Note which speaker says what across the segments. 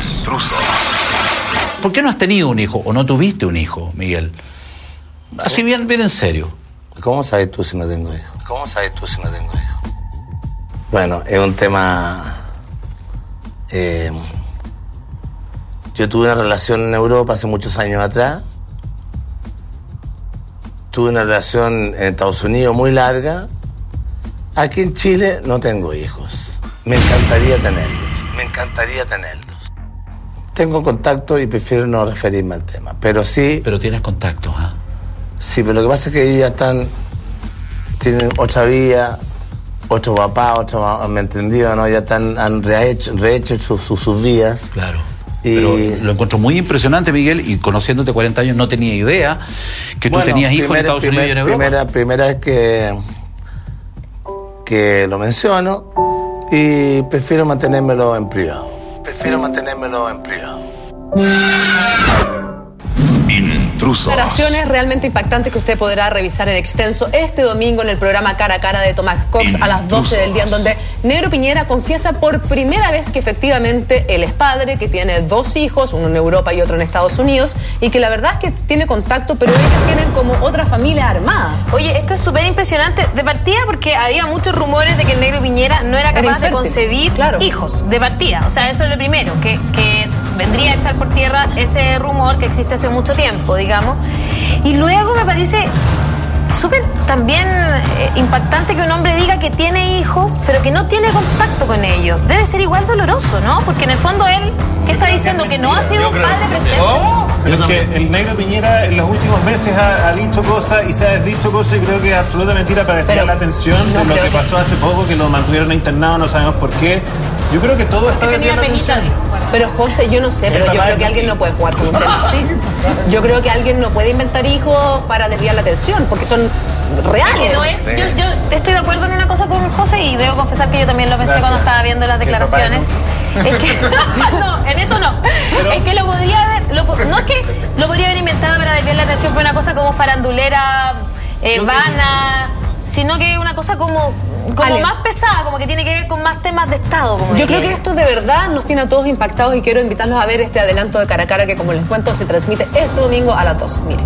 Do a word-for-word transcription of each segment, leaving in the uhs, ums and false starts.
Speaker 1: Intrusos.
Speaker 2: ¿Por qué no has tenido un hijo o no tuviste un hijo, Miguel? Así bien, bien en serio.
Speaker 3: ¿Cómo sabes tú si no tengo hijos? ¿Cómo sabes tú si no tengo hijos? Bueno, es un tema... Eh, yo tuve una relación en Europa hace muchos años atrás. Tuve una relación en Estados Unidos muy larga. Aquí en Chile no tengo hijos. Me encantaría tenerlos. Me encantaría tenerlos. Tengo contacto y prefiero no referirme al tema. Pero sí...
Speaker 2: Pero tienes contactos, ¿ah? ¿eh?
Speaker 3: Sí, pero lo que pasa es que ellos ya están... Tienen otra vida, otro papá, otro... ¿Me entendido? ¿No? Ya están, han rehecho, rehecho sus, sus, sus vidas.
Speaker 2: Claro. Y... Pero lo encuentro muy impresionante, Miguel, y conociéndote cuarenta años no tenía idea que tú bueno, tenías hijos primera, en Estados primer, Unidos y en Europa.
Speaker 3: Primera, primera vez que, que lo menciono y prefiero mantenérmelo en privado. Prefiero mantenérmelo en privado.
Speaker 1: Intrusos.
Speaker 4: Declaraciones realmente impactantes que usted podrá revisar en extenso este domingo en el programa Cara a Cara de Tomás Cox Intrusos. A las doce del día, en donde Negro Piñera confiesa por primera vez que efectivamente él es padre, que tiene dos hijos, uno en Europa y otro en Estados Unidos, y que la verdad es que tiene contacto, pero ellos tienen como otra familia armada.
Speaker 5: Oye, esto es súper impresionante de partida porque había muchos rumores de que el Negro Piñera no era capaz era de concebir claro. hijos, de partida. O sea, eso es lo primero, que, que vendría a echar por tierra ese rumor que existe hace mucho tiempo, digamos. Y luego me parece súper también eh, impactante que un hombre diga que tiene hijos, pero que no tiene contacto con ellos. Debe ser igual doloroso, ¿no? Porque en el fondo él, ¿qué está diciendo? Que no ha sido un padre presente.
Speaker 6: Oh, pero es que el Negro Piñera en los últimos meses ha, ha dicho cosas y se ha desdicho cosas y creo que es absoluta mentira para desviar la atención no de lo que, que pasó hace poco, que lo mantuvieron internado, no sabemos por qué. Yo creo que todo es para desviar la atención.
Speaker 4: Pero José, yo no sé, pero yo creo que alguien no puede jugar con un tema así. Yo creo que alguien no puede inventar hijos para desviar la atención, porque son reales.
Speaker 5: No es, yo, yo estoy de acuerdo en una cosa con José y debo confesar que yo también lo pensé Gracias. Cuando estaba viendo las declaraciones. Es que, no, en eso no. Pero, es que lo podría haber, lo, no es que lo podría haber inventado para desviar la atención por una cosa como farandulera, eh, vana, sino que una cosa como, como más pesada, como que tiene que ver con más temas de Estado. Como
Speaker 4: Yo creo que esto de verdad nos tiene a todos impactados y quiero invitarlos a ver este adelanto de Cara a Cara que, como les cuento, se transmite este domingo a las dos. Miren.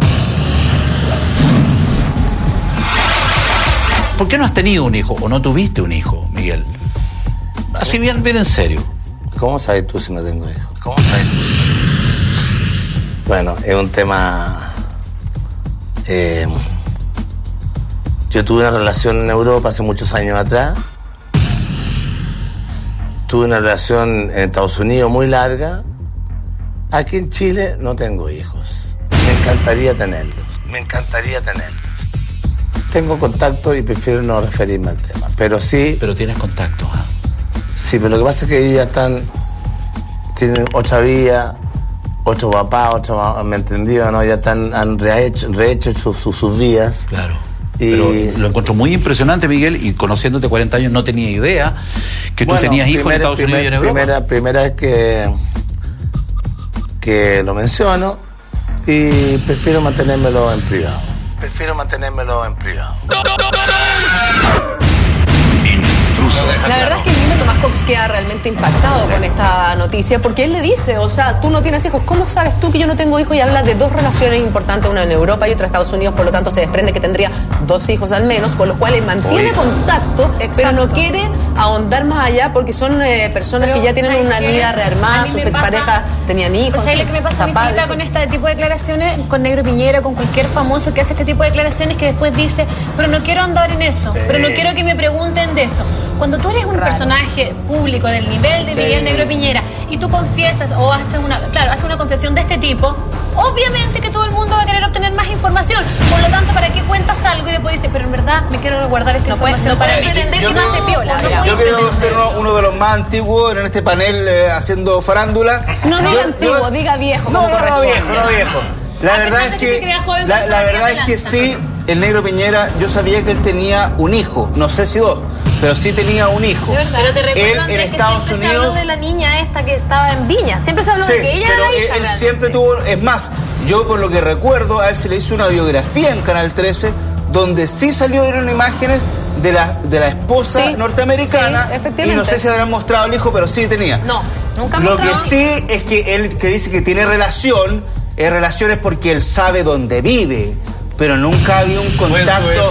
Speaker 2: ¿Por qué no has tenido un hijo o no tuviste un hijo, Miguel? Así bien, bien en serio.
Speaker 3: ¿Cómo sabes tú si no tengo hijos? ¿Cómo sabes tú si no tengo hijos? Bueno, es un tema... Eh, yo tuve una relación en Europa hace muchos años atrás. Tuve una relación en Estados Unidos muy larga. Aquí en Chile no tengo hijos. Me encantaría tenerlos. Me encantaría tenerlos. Tengo contacto y prefiero no referirme al tema. Pero sí...
Speaker 2: Pero tienes contacto, ¿ah? ¿eh?
Speaker 3: Sí, pero lo que pasa es que ellos ya están... Tienen otra vida, otro papá, otro... ¿Me entendido? ¿No? Ya están, han rehecho, rehecho sus, sus, sus vidas.
Speaker 2: Claro. Y... Pero lo encuentro muy impresionante, Miguel, y conociéndote cuarenta años no tenía idea que tú bueno, tenías hijos primera, en Estados primer, Unidos y en Europa.
Speaker 3: Primera, primera vez que, que lo menciono y prefiero mantenérmelo en privado. Prefiero mantenérmelo en privado.
Speaker 1: No, no, no, no, no.
Speaker 4: La verdad es que el mismo Tomás Cox queda realmente impactado con esta noticia porque él le dice, o sea, tú no tienes hijos, ¿cómo sabes tú que yo no tengo hijos? Y habla de dos relaciones importantes, una en Europa y otra en Estados Unidos, por lo tanto se desprende que tendría dos hijos al menos, con los cuales mantiene Oye. contacto, Exacto. pero no quiere ahondar más allá porque son eh, personas pero, que ya tienen una vida rearmada, sus exparejas tenían hijos.
Speaker 5: O sea, lo que me pasa a mí con este tipo de declaraciones, con Negro Piñera, con cualquier famoso que hace este tipo de declaraciones que después dice, pero no quiero andar en eso, sí. pero no quiero que me pregunten de eso. Cuando tú eres un Raro. personaje público del nivel de sí. Miguel Negro Piñera y tú confiesas o haces una, claro, haces una confesión de este tipo, obviamente que todo el mundo va a querer obtener más información. Por lo tanto, ¿para qué cuentas algo y después dices, pero en verdad me quiero guardar esta no información
Speaker 7: puede,
Speaker 5: no
Speaker 7: para
Speaker 5: pretender que
Speaker 7: no
Speaker 5: se piola?
Speaker 7: Yo, yo quiero ser uno, uno de los más antiguos en este panel eh, haciendo farándula.
Speaker 4: No diga
Speaker 7: yo,
Speaker 4: antiguo,
Speaker 7: yo,
Speaker 4: diga viejo.
Speaker 7: No, no, no viejo, no viejo. La verdad es que, que joven, la, la verdad es que sí, el Negro Piñera, yo sabía que él tenía un hijo, no sé si dos, pero sí tenía un hijo.
Speaker 5: Pero te recuerdo, Andrés,
Speaker 7: en
Speaker 5: que
Speaker 7: Estados
Speaker 5: siempre
Speaker 7: Unidos,
Speaker 5: se habló de la niña esta que estaba en Viña. Siempre se habló
Speaker 7: sí,
Speaker 5: de que ella
Speaker 7: pero
Speaker 5: era la hija.
Speaker 7: Él, él siempre tuvo, es más, yo por lo que recuerdo, a él se le hizo una biografía en Canal trece, donde sí salieron imágenes de la, de la esposa
Speaker 4: sí,
Speaker 7: norteamericana.
Speaker 4: Sí, efectivamente.
Speaker 7: Y no sé si habrán mostrado al hijo, pero sí tenía.
Speaker 5: No. Nunca
Speaker 7: Lo que sí es que él que dice que tiene relación, es relaciones porque él sabe dónde vive. Pero nunca había un contacto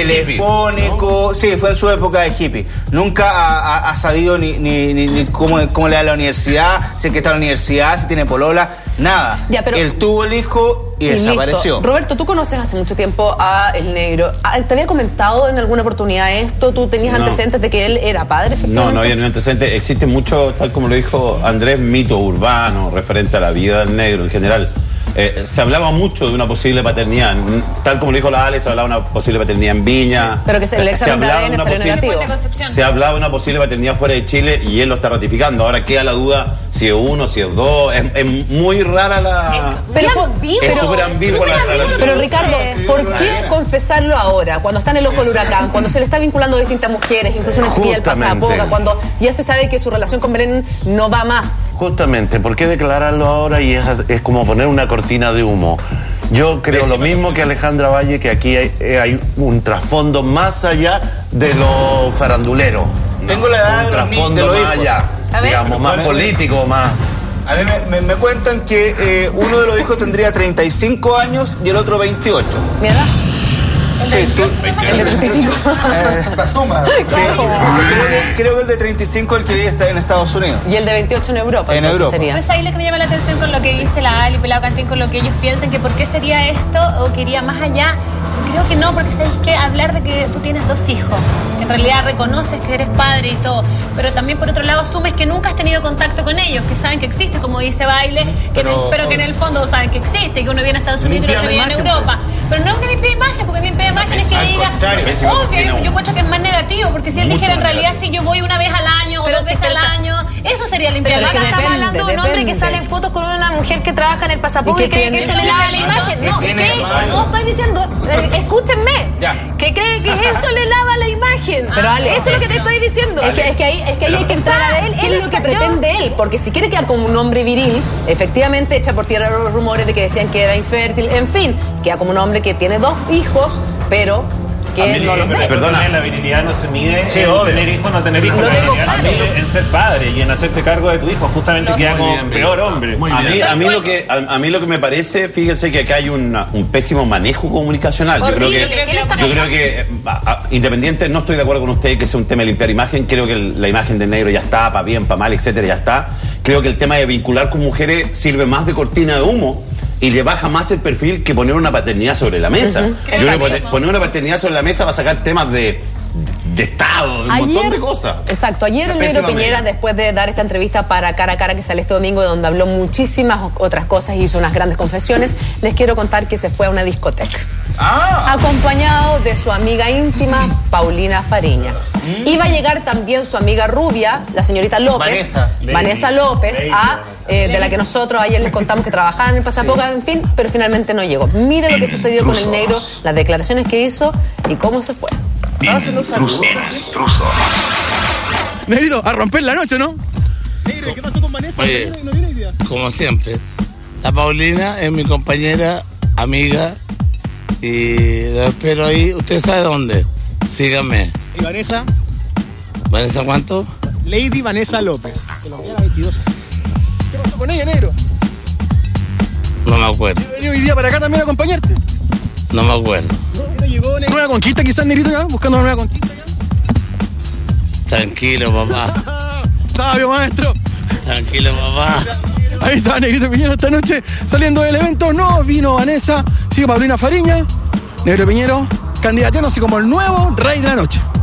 Speaker 7: telefónico. Hippie, ¿no? Sí, fue en su época de hippie. Nunca ha, ha, ha sabido ni, ni, ni, ni cómo, cómo le da la universidad, si es que está en la universidad, si tiene polola, nada. Ya, pero él tuvo el hijo y, y desapareció.
Speaker 4: Listo. Roberto, tú conoces hace mucho tiempo a El Negro. ¿Te había comentado en alguna oportunidad esto? ¿Tú tenías no. antecedentes de que él era padre, efectivamente?
Speaker 8: No, no había ningún antecedente. Existe mucho, tal como lo dijo Andrés, mito urbano referente a la vida del negro en general. Eh, se hablaba mucho de una posible paternidad, tal como lo dijo la Ale, se hablaba de una posible paternidad en Viña.
Speaker 4: Pero que se, el examen de A D N salió negativo.
Speaker 8: Se hablaba de una posible paternidad fuera de Chile y él lo está ratificando. Ahora queda la duda si es uno, si es dos. Es, es muy rara la...
Speaker 4: Pero, es
Speaker 8: súper ambigua la relación.
Speaker 4: Pero Ricardo, ¿por qué confesarlo ahora? Cuando está en el ojo del huracán, cuando se le está vinculando a distintas mujeres, incluso una chiquilla del Pasapoca, cuando ya se sabe que su relación con Belén no va más.
Speaker 9: Justamente, ¿por qué declararlo ahora? Y es, es como poner una cortina de humo. Yo creo lo mismo que Alejandra Valle, que aquí hay, hay un trasfondo más allá de lo farandulero.
Speaker 7: Tengo la edad de los,
Speaker 9: trasfondo
Speaker 7: de los
Speaker 9: más allá, digamos, más político, más...
Speaker 7: A mí me, me, me cuentan que eh, uno de los hijos tendría treinta y cinco años y el otro veintiocho.
Speaker 4: ¿Mi edad?
Speaker 7: Sí, tú,
Speaker 4: el de treinta y cinco.
Speaker 7: Eh, la suma. Creo que, creo que el de treinta y cinco es el que vive está en Estados Unidos.
Speaker 4: Y el de veintiocho en Europa.
Speaker 7: En Europa.
Speaker 5: Sería. Pues ahí lo que me llama la atención con lo que dice la Ali, Pelado Cantín, con lo que ellos piensan, que por qué sería esto o que iría más allá. Creo que no, porque sabes que hablar de que tú tienes dos hijos, en realidad reconoces que eres padre y todo, pero también por otro lado asumes que nunca has tenido contacto con ellos, que saben que existe, como dice Baile, que pero, en el, pero que en el fondo saben que existe, que uno viene a Estados Unidos y otro viene a Europa. Pues. Pero no es una limpia imagen, porque limpia imagen es que diga, oh, que yo, yo encuentro que es más negativo, porque si él dijera en realidad si yo voy una vez al año pero o dos si veces al año, eso sería limpia imagen. Estamos depende, hablando de un hombre depende. que sale en fotos con una mujer que trabaja en el Pasapoca y, y cree que eso le lava la imagen. No, ¿qué? No estoy diciendo, escúchenme. Ya. Que cree que eso le lava la imagen.
Speaker 4: Pero Ale,
Speaker 5: eso es lo que te estoy diciendo.
Speaker 4: Es que, es que ahí, es que ahí hay que entrar a ver qué es lo que pretende él. Porque si quiere quedar como un hombre viril, efectivamente echa por tierra los rumores de que decían que era infértil. En fin, queda como un hombre que tiene dos hijos, pero que no los ve.
Speaker 6: Perdona, la virilidad no se mide
Speaker 7: sí,
Speaker 6: en
Speaker 7: obvio.
Speaker 6: tener hijos, no tener hijos.
Speaker 4: Lo
Speaker 6: la
Speaker 4: tengo
Speaker 6: claro. en ser padre y en hacerte cargo de tu hijo. Justamente queda como bien, peor hombre.
Speaker 8: Muy a, mí, a, mí lo que, a, a mí lo que me parece, fíjense que acá hay una, un pésimo manejo comunicacional. Horrible, yo creo que, yo creo que a, a, independiente, no estoy de acuerdo con usted que sea un tema de limpiar imagen. Creo que el, la imagen del negro ya está, para bien, para mal, etcétera, ya está. Creo que el tema de vincular con mujeres sirve más de cortina de humo y le baja más el perfil que poner una paternidad sobre la mesa. Uh-huh. Yo creo que poner, poner una paternidad sobre la mesa va a sacar temas de, de, de Estado, de un ayer, montón de cosas.
Speaker 4: Exacto. Ayer el Negro Piñera, después de dar esta entrevista para Cara a Cara que sale este domingo, donde habló muchísimas otras cosas y hizo unas grandes confesiones, les quiero contar que se fue a una discoteca. Ah. Acompañado de su amiga íntima, Paulina Fariña. Mm. Iba a llegar también su amiga rubia, la señorita López.
Speaker 7: Vanessa.
Speaker 4: Vanessa López, Lady, a, eh, de la que nosotros ayer les contamos que trabajaba en el Pasapoca, sí. En fin, pero finalmente no llegó. Mire lo que sucedió con el negro, las declaraciones que hizo y cómo se fue.
Speaker 1: Intruso. Intruso.
Speaker 10: Negrito, a romper la noche, ¿no? Negro, ¿qué pasó con Vanessa?
Speaker 11: Oye, ¿no viene idea? Como siempre, la Paulina es mi compañera, amiga, y la espero ahí. ¿Usted sabe dónde? Síganme.
Speaker 10: ¿Y Vanessa?
Speaker 11: ¿Vanessa cuánto?
Speaker 10: Lady Vanessa López, colombiana, veintidós años. ¿Qué pasó con ella, negro?
Speaker 11: No me acuerdo.
Speaker 10: ¿He venido hoy día para acá también a acompañarte?
Speaker 11: No me acuerdo.
Speaker 10: ¿No llegó, negro? ¿Nueva conquista quizás, negrito, ya? ¿Buscando una nueva conquista ya?
Speaker 11: Tranquilo, papá.
Speaker 10: Sabio, maestro.
Speaker 11: Tranquilo, papá.
Speaker 10: Ahí está Negrito Piñero esta noche saliendo del evento. No vino Vanessa, sigue Paulina Fariña. Negro Piñero candidateándose como el nuevo rey de la noche.